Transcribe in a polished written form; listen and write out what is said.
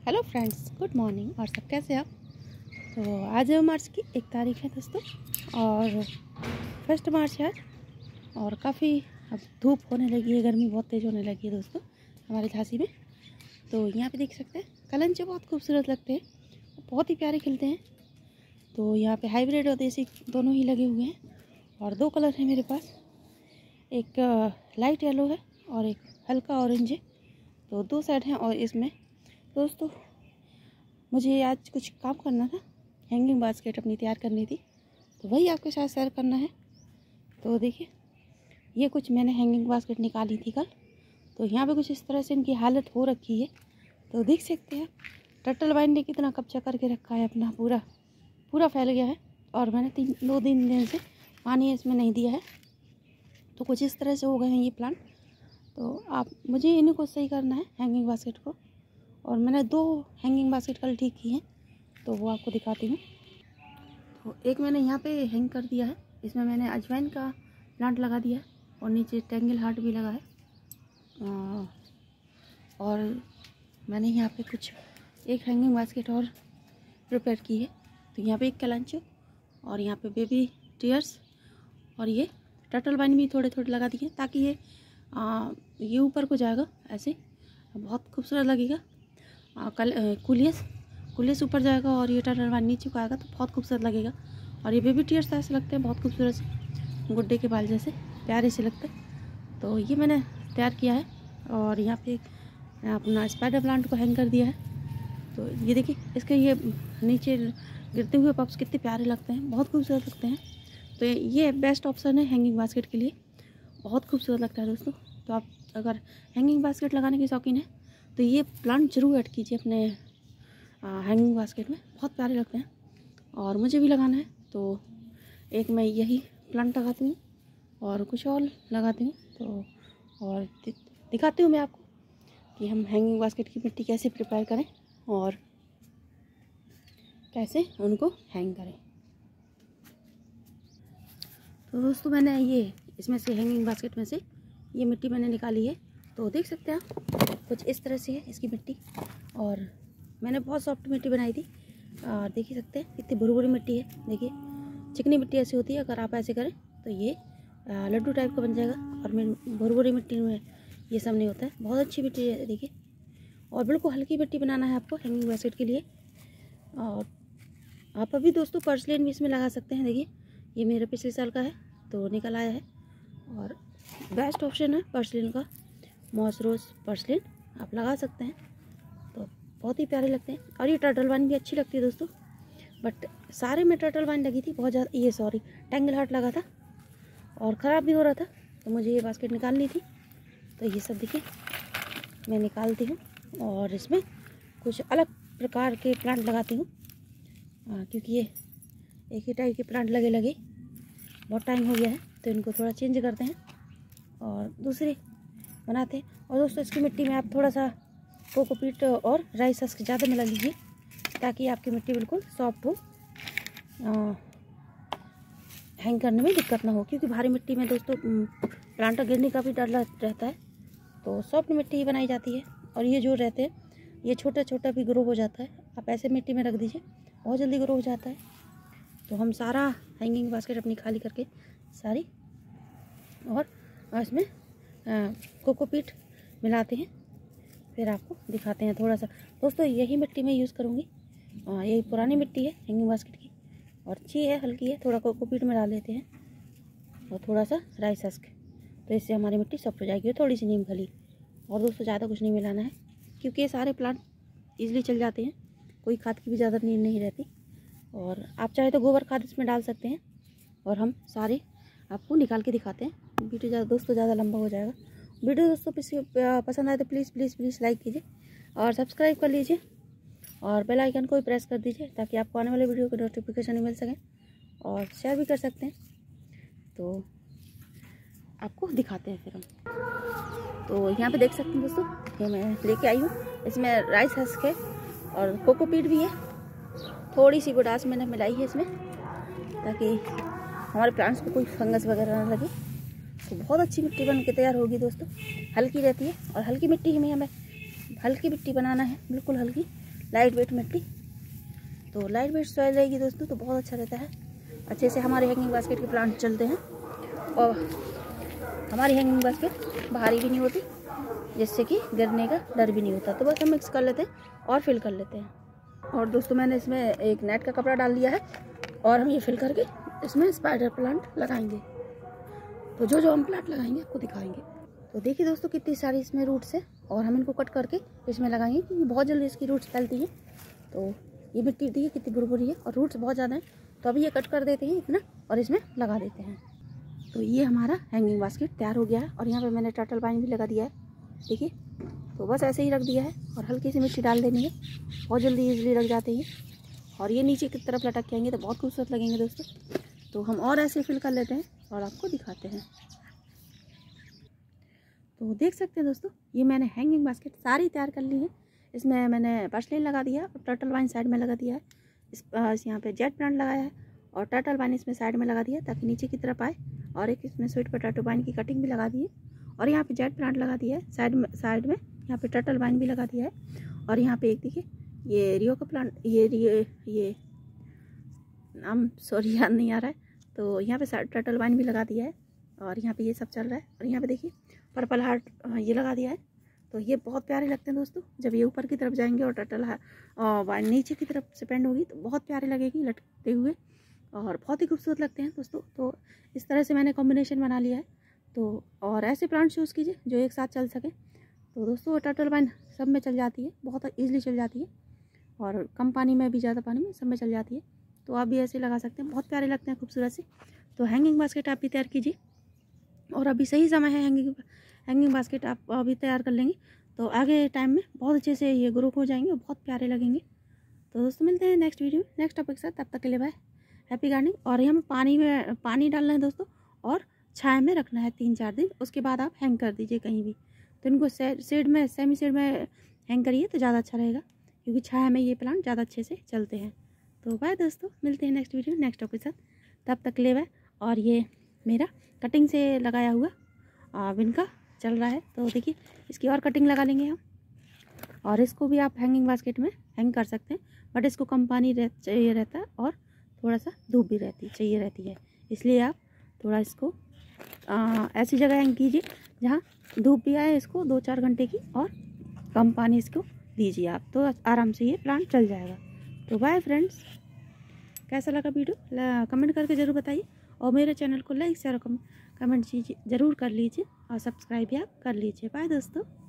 Hello friends, good morning. और सब कैसे आप? तो आज मार्च की 1 तारीख है दोस्तों, और 1 मार्च है आज। और काफ़ी अब धूप होने लगी है, गर्मी बहुत तेज़ होने लगी है दोस्तों हमारे झांसी में। तो यहाँ पे देख सकते हैं कलंचे बहुत खूबसूरत लगते हैं, बहुत ही प्यारे खिलते हैं। तो यहाँ पे हाइब्रिड और देसी दोनों ही लगे हुए हैं, और 2 कलर हैं मेरे पास। एक लाइट येलो है और एक हल्का ऑरेंज है। तो 2 सेट हैं। और इसमें दोस्तों मुझे आज कुछ काम करना था, हैंगिंग बास्केट अपनी तैयार करनी थी, तो वही आपके साथ शेयर करना है। तो देखिए, ये कुछ मैंने हैंगिंग बास्केट निकाली थी कल। तो यहाँ पे कुछ इस तरह से इनकी हालत हो रखी है। तो देख सकते हैं टर्टल वाइन ने कितना कब्जा करके रखा है, अपना पूरा फैल गया है। और मैंने 2 दिन से पानी इसमें नहीं दिया है, तो कुछ इस तरह से हो गए हैं ये प्लांट। तो मुझे इनको सही करना है, हैंगिंग बास्केट को। और मैंने 2 हैंगिंग बास्केट कल ठीक की हैं, तो वो आपको दिखाती हूँ। तो एक मैंने यहाँ पे हैंग कर दिया है, इसमें मैंने अजवाइन का प्लांट लगा दिया है, और नीचे टेंगल हार्ट भी लगा है। और मैंने यहाँ पे कुछ एक हैंगिंग बास्केट और प्रिपेयर की है। तो यहाँ पे एक कलंचो, और यहाँ पे बेबी टीयर्स, और ये टर्टल वाइन भी थोड़े थोड़े लगा दिए, ताकि ये ऊपर को जाएगा, ऐसे बहुत खूबसूरत लगेगा। कुलियस ऊपर जाएगा और ये टर्टल वाइन नीचे को आएगा, तो बहुत खूबसूरत लगेगा। और ये बेबी टीयर्स ऐसे लगते हैं बहुत खूबसूरत से, गुड्डे के बाल जैसे प्यारे से लगते हैं। तो ये मैंने तैयार किया है। और यहाँ पे अपना स्पाइडर प्लांट को हैंग कर दिया है। तो ये देखिए, इसके ये नीचे गिरते हुए पप्स कितने प्यारे लगते हैं, बहुत खूबसूरत लगते हैं। तो ये बेस्ट ऑप्शन है हैंगिंग बास्केट के लिए, बहुत खूबसूरत लगता है दोस्तों। तो आप अगर हैंगिंग बास्केट लगाने के शौकीन है, तो ये प्लांट जरूर ऐड कीजिए अपने हैंगिंग बास्केट में, बहुत प्यारे लगते हैं। और मुझे भी लगाना है, तो एक मैं यही प्लांट लगाती हूँ और कुछ और लगाती हूँ। तो और दिखाती हूँ मैं आपको कि हम हैंगिंग बास्केट की मिट्टी कैसे प्रिपेयर करें और कैसे उनको हैंग करें। तो दोस्तों मैंने ये इसमें से हैंगिंग बास्केट में से ये मिट्टी मैंने निकाली है। तो देख सकते हैं आप, कुछ इस तरह से है इसकी मिट्टी। और मैंने बहुत सॉफ्ट मिट्टी बनाई थी, और देख ही सकते हैं इतनी भुरभुरी मिट्टी है। देखिए, चिकनी मिट्टी ऐसी होती है, अगर आप ऐसे करें तो ये लड्डू टाइप का बन जाएगा। और मेरी भुरभुरी मिट्टी में ये सब नहीं होता है, बहुत अच्छी मिट्टी है देखिए। और बिल्कुल हल्की मिट्टी बनाना है आपको हैंगिंग बास्केट के लिए। और आप अभी दोस्तों पर्सलिन भी इसमें लगा सकते हैं। देखिए, ये मेरे पिछले साल का है, तो निकल आया है। और बेस्ट ऑप्शन है पर्सलिन का, मॉस रोज पर्सलिन आप लगा सकते हैं, तो बहुत ही प्यारे लगते हैं। और ये टर्टल वाइन भी अच्छी लगती है दोस्तों, बट सारे में टर्टल वाइन लगी थी बहुत ज़्यादा। ये सॉरी, टेंगल हार्ट लगा था और ख़राब भी हो रहा था, तो मुझे ये बास्केट निकालनी थी। तो ये सब देखिए मैं निकालती हूँ, और इसमें कुछ अलग प्रकार के प्लांट लगाती हूँ, क्योंकि ये एक ही टाइप के प्लांट लगे बहुत टाइम हो गया है, तो इनको थोड़ा चेंज करते हैं और दूसरे बनाते हैं। और दोस्तों इसकी मिट्टी में आप थोड़ा सा कोकोपीट और राइस हस्क ज़्यादा मिला लीजिए, ताकि आपकी मिट्टी बिल्कुल सॉफ्ट हो, हैंग करने में दिक्कत ना हो। क्योंकि भारी मिट्टी में दोस्तों प्लांट गिरने का भी डर रहता है, तो सॉफ्ट मिट्टी ही बनाई जाती है। और ये जो रहते हैं ये छोटा छोटा भी ग्रो हो जाता है, आप ऐसे मिट्टी में रख दीजिए, बहुत जल्दी ग्रो हो जाता है। तो हम सारा हैंगिंग बास्केट अपनी खाली करके सारी, और इसमें कोकोपीट मिलाते हैं, फिर आपको दिखाते हैं थोड़ा सा। दोस्तों यही मिट्टी मैं यूज़ करूँगी, यही पुरानी मिट्टी है हैंगिंग बास्केट की, और अच्छी है, हल्की है। थोड़ा कोकोपीट में डाल लेते हैं और थोड़ा सा राइस हस्क, तो इससे हमारी मिट्टी सॉफ्ट हो जाएगी। थोड़ी सी नीम खली, और दोस्तों ज़्यादा कुछ नहीं मिलाना है, क्योंकि ये सारे प्लांट ईजिली चल जाते हैं, कोई खाद की भी ज़्यादा नीड नहीं रहती। और आप चाहे तो गोबर खाद इसमें डाल सकते हैं। और हम सारे आपको निकाल के दिखाते हैं। वीडियो दोस्तों ज़्यादा लंबा हो जाएगा। वीडियो दोस्तों पसंद आए तो प्लीज़ लाइक कीजिए और सब्सक्राइब कर लीजिए, और बेल आइकन को भी प्रेस कर दीजिए, ताकि आपको आने वाले वीडियो की नोटिफिकेशन मिल सके। और शेयर भी कर सकते हैं। तो आपको दिखाते हैं फिर हम। तो यहाँ पे देख सकते हैं दोस्तों, ये मैं लेके आई हूँ, इसमें राइस हस्क है और कोकोपीट भी है। थोड़ी सी पोटाश मैंने मिलाई है इसमें, ताकि हमारे प्लांट्स को कोई फंगस वगैरह ना लगे। तो बहुत अच्छी मिट्टी बन के तैयार होगी दोस्तों, हल्की रहती है। और हल्की मिट्टी हमें हल्की मिट्टी बनाना है, बिल्कुल हल्की, लाइट वेट मिट्टी। तो लाइट वेट सॉइल रहेगी दोस्तों तो बहुत अच्छा रहता है, अच्छे से हमारे हैंगिंग बास्केट के प्लांट चलते हैं और हमारी हैंगिंग बास्केट भारी भी नहीं होती, जिससे कि गिरने का डर भी नहीं होता। तो बस हम मिक्स कर लेते हैं और फिल कर लेते हैं। और दोस्तों मैंने इसमें एक नेट का कपड़ा डाल दिया है और हम ये फिल करके इसमें स्पाइडर प्लांट लगाएंगे। तो जो हम प्लांट लगाएंगे आपको दिखाएंगे। तो देखिए दोस्तों कितनी सारी इसमें रूट्स है और हम इनको कट करके इसमें लगाएंगे क्योंकि बहुत जल्दी इसकी रूट्स फैलती हैं। तो ये मिट्टी देखिए कितनी बुरबुरी है और रूट्स बहुत ज़्यादा हैं, तो अभी ये कट कर देते हैं इतना और इसमें लगा देते हैं। तो ये हमारा हैंगिंग बास्केट तैयार हो गया है और यहाँ पे मैंने टर्टल वाइन भी लगा दिया है, देखिए। तो बस ऐसे ही रख दिया है और हल्की सी मिट्टी डाल देनी है, बहुत जल्दी ईजिली रख जाते हैं और ये नीचे की तरफ लटक के आएंगे तो बहुत खूबसूरत लगेंगे दोस्तों। तो हम और ऐसे फिल कर लेते हैं और आपको दिखाते हैं। तो देख सकते हैं दोस्तों ये मैंने हैंगिंग बास्केट सारी तैयार कर ली है। इसमें मैंने पर्सलिन लगा दिया और टर्टल वाइन साइड में लगा दिया है। इस यहाँ पे जेट प्लांट लगाया है और टर्टल वाइन इसमें साइड में लगा दिया ताकि नीचे की तरफ आए, और एक इसमें स्वीट पोटैटो वाइन की कटिंग भी लगा दी है और यहाँ पे जेट प्लांट लगा दिया है साइड में यहाँ पे टर्टल वाइन भी लगा दिया है। और यहाँ पे एक देखिए ये रियो का प्लांट, ये नाम सॉरी याद नहीं आ रहा है, तो यहाँ पे टर्टल वाइन भी लगा दिया है और यहाँ पे ये सब चल रहा है। और यहाँ पे देखिए पर्पल हार्ट ये लगा दिया है। तो ये बहुत प्यारे लगते हैं दोस्तों, जब ये ऊपर की तरफ जाएंगे और टर्टल वाइन नीचे की तरफ से पेंड होगी तो बहुत प्यारे लगेगी लटकते हुए और बहुत ही खूबसूरत लगते हैं दोस्तों। तो इस तरह से मैंने कॉम्बिनेशन बना लिया है। तो और ऐसे प्लांट चूज़ कीजिए जो एक साथ चल सके। तो दोस्तों टर्टल वाइन सब में चल जाती है, बहुत ईजिली चल जाती है और कम पानी में भी ज़्यादा पानी में सब में चल जाती है। तो आप भी ऐसे लगा सकते हैं, बहुत प्यारे लगते हैं खूबसूरत से। तो हैंगिंग बास्केट आप भी तैयार कीजिए और अभी सही समय है, हैंगिंग बास्केट आप अभी तैयार कर लेंगे तो आगे टाइम में बहुत अच्छे से ये ग्रो हो जाएंगे और बहुत प्यारे लगेंगे। तो दोस्तों मिलते हैं नेक्स्ट वीडियो में नेक्स्ट टॉपिक के साथ, तब तक के लिए बाय, हैप्पी गार्डनिंग। और यहाँ में पानी डालना है दोस्तों और छाया में रखना है 3-4 दिन, उसके बाद आप हैंग कर दीजिए कहीं भी। तो इनको शेड में सेमी शेड में हैंग करिए तो ज़्यादा अच्छा रहेगा क्योंकि छाया में ये प्लांट ज़्यादा अच्छे से चलते हैं। तो बाय दोस्तों, मिलते हैं नेक्स्ट वीडियो नेक्स्ट टॉपिक के साथ, तब तक के लिए बाय। और ये मेरा कटिंग से लगाया हुआ विन का चल रहा है, तो देखिए इसकी और कटिंग लगा लेंगे हम और इसको भी आप हैंगिंग बास्केट में हैंग कर सकते हैं, बट इसको कम पानी चाहिए रहता है और थोड़ा सा धूप भी चाहिए रहती है, इसलिए आप थोड़ा इसको ऐसी जगह हैंग कीजिए जहाँ धूप भी आए इसको 2-4 घंटे की और कम पानी इसको दीजिए आप, तो आराम से ये प्लांट चल जाएगा। तो बाय फ्रेंड्स, कैसा लगा वीडियो कमेंट करके ज़रूर बताइए और मेरे चैनल को लाइक शेयर कमेंट कीजिए ज़रूर कर लीजिए और सब्सक्राइब भी आप कर लीजिए। बाय दोस्तों।